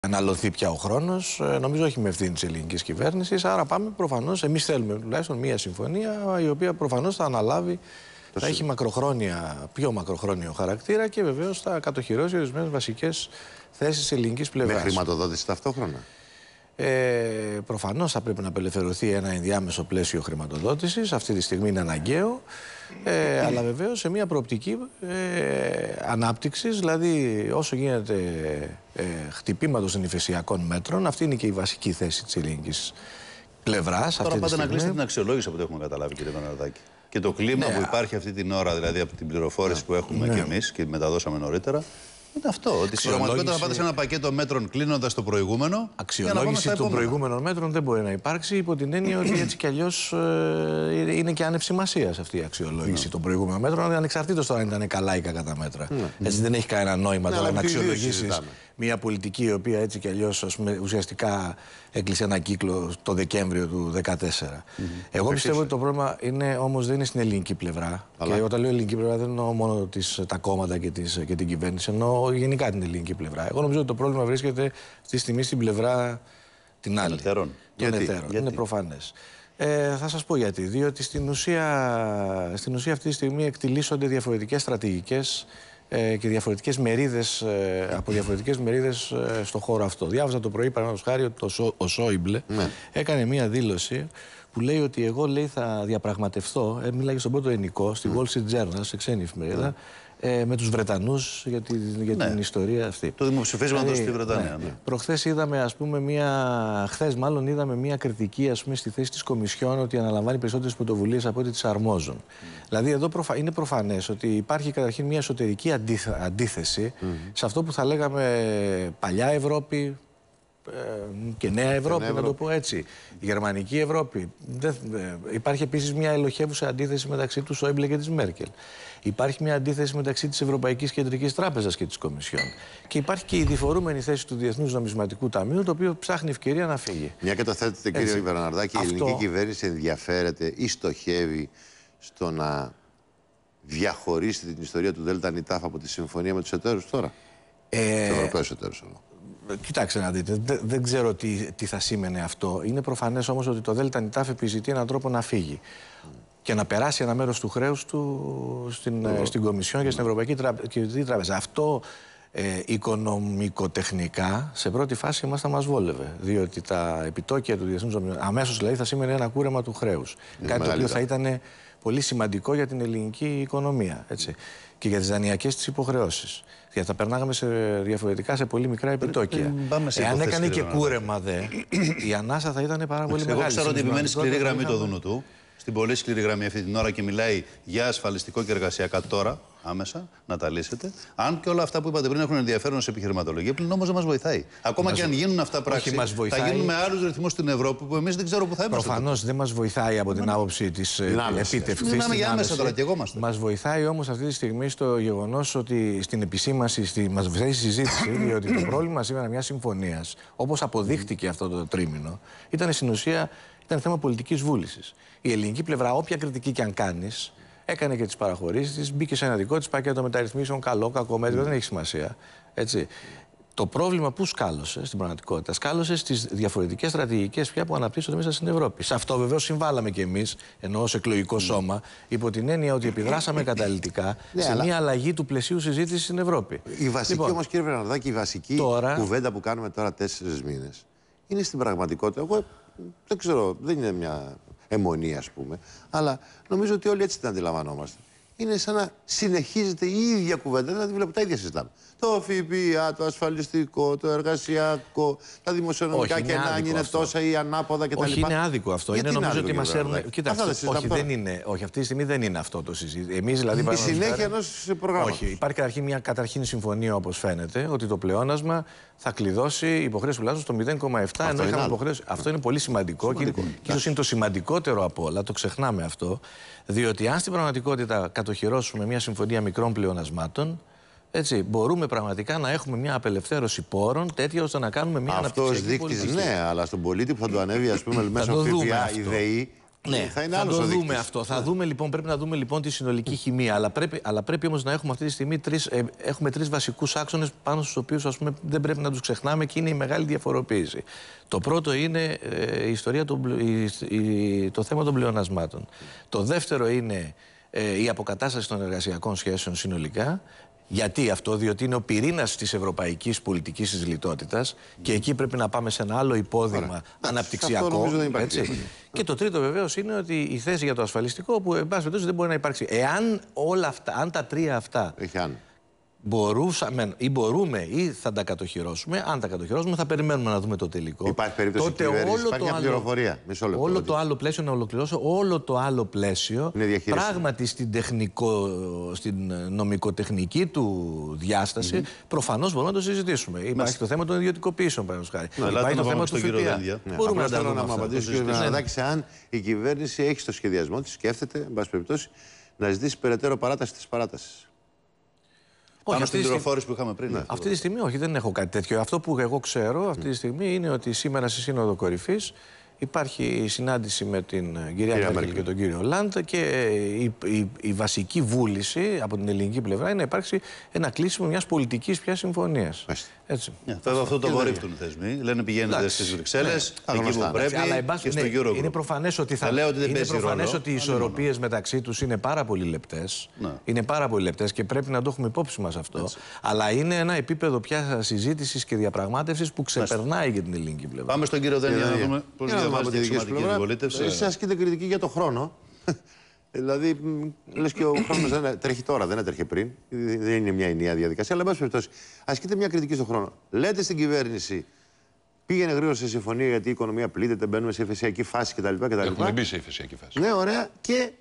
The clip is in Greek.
αναλωθεί πια ο χρόνος, νομίζω όχι με ευθύνη της ελληνικής κυβέρνησης. Άρα πάμε προφανώς, εμείς θέλουμε τουλάχιστον μια συμφωνία η οποία προφανώς θα αναλάβει, θα έχει πιο μακροχρόνιο χαρακτήρα και βεβαίως θα κατοχυρώσει ορισμένες βασικές θέσεις της ελληνικής πλευράς. Με χρηματοδότηση ταυτόχρονα. Προφανώς θα πρέπει να απελευθερωθεί ένα ενδιάμεσο πλαίσιο χρηματοδότησης. Αυτή τη στιγμή είναι αναγκαίο. Αλλά βεβαίως σε μια προοπτική ανάπτυξης, δηλαδή όσο γίνεται χτυπήματος των υφεσιακών μέτρων. Αυτή είναι και η βασική θέση της ελληνικής πλευράς. Τώρα πάτε να κλείσετε την αξιολόγηση από ό,τι έχουμε καταλάβει, κύριε Βερναρδάκη. Και το κλίμα που υπάρχει αυτή την ώρα, δηλαδή από την πληροφόρηση που έχουμε και εμείς και μεταδώσαμε νωρίτερα, είναι αυτό. Ότι στην πραγματικότητα θα πάτε σε ένα πακέτο μέτρων κλείνοντας το προηγούμενο. Αξιολόγηση των προηγούμενων μέτρων δεν μπορεί να υπάρξει υπό την έννοια ότι έτσι κι αλλιώς είναι και άνευ σημασίας αυτή η αξιολόγηση των προηγούμενων μέτρων, ανεξαρτήτως τώρα αν ήταν καλά ή κακά τα μέτρα. Έτσι δεν έχει κανένα νόημα τώρα να αξιολογήσεις μια πολιτική η οποία έτσι κι αλλιώς ουσιαστικά έκλεισε ένα κύκλο το Δεκέμβριο του 2014. Εγώ πιστεύω ότι το πρόβλημα όμως δεν είναι στην ελληνική πλευρά. Και όταν λέω ελληνική πλευρά δεν εννοώ μόνο τα κόμματα και την κυβέρνηση, εννοώ γενικά την ελληνική πλευρά. Εγώ νομίζω ότι το πρόβλημα βρίσκεται αυτή τη στιγμή στην πλευρά την άλλη. Των εταίρων. Είναι προφανές. Θα σας πω γιατί. Διότι στην ουσία αυτή τη στιγμή εκτιλήσονται διαφορετικές στρατηγικές και διαφορετικές μερίδες, από διαφορετικές μερίδες στο χώρο αυτό. Διάβαζα το πρωί, παραδείγματος χάρη, ότι ο Σόιμπλε έκανε μία δήλωση που λέει ότι εγώ θα διαπραγματευτώ, μιλάει στον πρώτο ενικό, στη Wall Street Journal, σε ξένη εφημερίδα, με τους Βρετανούς για την ιστορία αυτή. Το δημοψηφίσματο στη Βρετανία. Προχθές είδαμε, χθες μάλλον είδαμε μια κριτική στη θέση της Κομισιόν ότι αναλαμβάνει περισσότερες πρωτοβουλίες από ό,τι τις αρμόζουν. Δηλαδή εδώ είναι προφανές ότι υπάρχει καταρχήν μια εσωτερική αντίθεση σε αυτό που θα λέγαμε παλιά Ευρώπη και νέα Ευρώπη, να το πω έτσι. Η γερμανική Ευρώπη. Υπάρχει επίσης μια ελοχεύουσα αντίθεση μεταξύ του Σόιμπλε και της Μέρκελ. Υπάρχει μια αντίθεση μεταξύ της Ευρωπαϊκής Κεντρικής Τράπεζας και της Κομισιόν. Και υπάρχει και η διφορούμενη θέση του Διεθνούς Νομισματικού Ταμείου, το οποίο ψάχνει ευκαιρία να φύγει. Μια και το θέτετε, κύριε Βερναρδάκη, η ελληνική κυβέρνηση ενδιαφέρεται ή στοχεύει στο να διαχωρίσει την ιστορία του ΔΝΤ από τη συμφωνία με τους εταίρους τώρα. Τους Ευρωπαίους εταίρους. Κοιτάξτε να δείτε, δεν ξέρω τι θα σήμαινε αυτό. Είναι προφανές όμως ότι το ΔΝΤ επιζητεί έναν τρόπο να φύγει και να περάσει ένα μέρος του χρέους του στην Κομισιόν και στην Ευρωπαϊκή Κεντρική Τράπεζα. Αυτό οικονομικοτεχνικά σε πρώτη φάση θα μας βόλευε. Διότι τα επιτόκια του Διεθνούς Νομισματικού αμέσως δηλαδή θα σήμαινε ένα κούρεμα του χρέους. Κάτι το οποίο θα ήταν πολύ σημαντικό για την ελληνική οικονομία. Έτσι. Και για τις δανειακές της υποχρεώσεις. Γιατί θα περνάγαμε διαφορετικά σε πολύ μικρά επιτόκια. Εάν έκανε και κούρεμα η ανάσα θα ήταν πάρα πολύ μεγάλη. Εγώ ξέρω ότι επιμένει σκληρή γραμμή το Δούνου του. Στην πολύ σκληρή γραμμή αυτή την ώρα και μιλάει για ασφαλιστικό και εργασιακά τώρα, άμεσα, να τα λύσετε. Αν και όλα αυτά που είπατε πριν έχουν ενδιαφέρον σε επιχειρηματολογία, πλην όμως δεν μας βοηθάει. Ακόμα και αν γίνουν αυτά πράξη, θα γίνουν με άλλους ρυθμούς στην Ευρώπη που εμείς δεν ξέρουμε που θα είμαστε. Προφανώς δεν μας βοηθάει από την άποψη της επίτευξης. Μιλάμε για άμεσα τώρα και εγώ είμαστε. Μας βοηθάει όμως αυτή τη στιγμή στο γεγονός ότι στην επισήμανση, μας βοηθάει η συζήτηση, διότι το πρόβλημα σήμερα μιας συμφωνίας, όπως αποδείχτηκε αυτό το τρίμηνο, ήταν στην ουσία. Ήταν θέμα πολιτικής βούλησης. Η ελληνική πλευρά, όποια κριτική και αν κάνεις, έκανε και τις παραχωρήσεις της, μπήκε σε ένα δικό της πακέτο μεταρρυθμίσεων, καλό, κακό, μέτριο, δεν έχει σημασία. Έτσι. Το πρόβλημα που σκάλωσε στην πραγματικότητα, σκάλωσε στις διαφορετικές στρατηγικές πια που αναπτύσσονται μέσα στην Ευρώπη. Σε αυτό βεβαίως συμβάλαμε κι εμείς, ενώ ως εκλογικό σώμα, υπό την έννοια ότι επιδράσαμε καταλυτικά σε μια αλλαγή του πλαισίου συζήτησης στην Ευρώπη. Η βασική όμως, κύριε Βερναρδάκη, η βασική κουβέντα που κάνουμε τώρα 4 μήνες είναι στην πραγματικότητα. Εγώ δεν ξέρω, δεν είναι μια αιμονή, ας πούμε, αλλά νομίζω ότι όλοι έτσι την αντιλαμβανόμαστε. Είναι σαν να συνεχίζεται η ίδια κουβέντα, δηλαδή βλέπω τα ίδια συζητάμε. Το ΦΠΑ, το ασφαλιστικό, το εργασιακό, τα δημοσιονομικά κενά, αν είναι τόσα ή ανάποδα κτλ. Όχι, είναι άδικο αυτό. Είναι νομίζω ότι μας έρνουν. Κοιτάξτε, όχι, αυτή τη στιγμή δεν είναι αυτό το συζήτημα. Εμείς δηλαδή. Η συνέχεια ενός προγράμματος. Όχι, υπάρχει μια καταρχήν συμφωνία, όπως φαίνεται, ότι το πλεόνασμα θα κλειδώσει υποχρέωση τουλάχιστον στο 0,7 ενώ είχαμε υποχρέωση. Αυτό είναι πολύ σημαντικό και ίσως είναι το σημαντικότερο από όλα. Το ξεχνάμε αυτό. Διότι αν στην πραγματικότητα κατοχυρώσουμε μια συμφωνία μικρών πλεονασμάτων, έτσι, μπορούμε πραγματικά να έχουμε μια απελευθέρωση πόρων τέτοια ώστε να κάνουμε μια αναπτυξιακή πολιτική. Ναι, αλλά στον πολίτη που θα το ανέβει, ας πούμε, μέσω ΦΠΑ η ΔΕΗ, Ναι, θα το δούμε αυτό. Θα δούμε, λοιπόν, πρέπει να δούμε λοιπόν τη συνολική χημεία. Αλλά πρέπει όμως να έχουμε αυτή τη στιγμή τρεις βασικούς άξονες πάνω στους οποίους, ας πούμε, δεν πρέπει να τους ξεχνάμε και είναι η μεγάλη διαφοροποίηση. Το πρώτο είναι η ιστορία, το θέμα των πλεονασμάτων. Το δεύτερο είναι η αποκατάσταση των εργασιακών σχέσεων συνολικά. Γιατί αυτό, διότι είναι ο πυρήνας της ευρωπαϊκής πολιτικής της λιτότητας και εκεί πρέπει να πάμε σε ένα άλλο υπόδειγμα αναπτυξιακό. Έτσι. Και το τρίτο βεβαίως είναι ότι η θέση για το ασφαλιστικό, που εν πάση περιπτώσει δεν μπορεί να υπάρξει. Εάν όλα αυτά, αν τα τρία αυτά μπορούμε ή θα τα κατοχυρώσουμε, αν τα κατοχυρώσουμε θα περιμένουμε να δούμε το τελικό. Υπάρχει περίπτωση τότε υπάρχει μια πληροφορία. Όλο το άλλο πλαίσιο, να ολοκληρώσω, όλο το άλλο πλαίσιο πράγματι στην νομικοτεχνική του διάσταση προφανώς μπορούμε να το συζητήσουμε. Υπάρχει το θέμα των ιδιωτικοποιήσεων, παραδείγματος χάρη. Υπάρχει το θέμα του ΦΠΑ. Μπορούμε να μου απαντήσει ο κ. Βερναδάκης αν η κυβέρνηση έχει στο σχεδιασμό της, σκέφτεται, εν πάση περιπτώσει, να ζητήσει περαιτέρω παράταση της παράτασης. Πάνω στην πληροφόρηση που είχαμε πριν. Αυτή τη στιγμή όχι, δεν έχω κάτι τέτοιο. Αυτό που εγώ ξέρω αυτή τη στιγμή είναι ότι σήμερα στη Σύνοδο Κορυφής υπάρχει συνάντηση με την κυρία Μέρκελ και τον κύριο Ολάντ και η βασική βούληση από την ελληνική πλευρά είναι να υπάρξει ένα κλείσιμο μιας πολιτικής πια συμφωνίας. Βέβαια αυτό το απορρίπτουν οι θεσμοί. Λένε πηγαίνετε στις Βρυξέλλες, εκεί που πρέπει και στο Eurogroup. Είναι προφανές ότι οι ισορροπίες μεταξύ τους είναι πάρα πολύ λεπτές. Είναι πάρα πολύ λεπτές και πρέπει να το έχουμε υπόψη μας αυτό. Αλλά είναι ένα επίπεδο πια συζήτησης και διαπραγμάτευσης που ξεπερνάει για την ελληνική πλευρά. Πάμε στον κύριο Δένδια να δούμε πώς διαβάζει τη εξωματική αντιπολίτευση. Εσείς ασκείτε κριτική για το χρόνο. Δηλαδή, λες και ο χρόνος τρέχει τώρα, δεν έτρεχε πριν. Δεν είναι μια ενιαία διαδικασία. Αλλά, εν πάση περιπτώσει, ασκείτε μια κριτική στον χρόνο. Λέτε στην κυβέρνηση, πήγαινε γρήγορα σε συμφωνία γιατί η οικονομία πλήττεται, μπαίνουμε σε υφεσιακή φάση κτλ. Έχουμε μπει σε υφεσιακή φάση. Ναι, ωραία. Και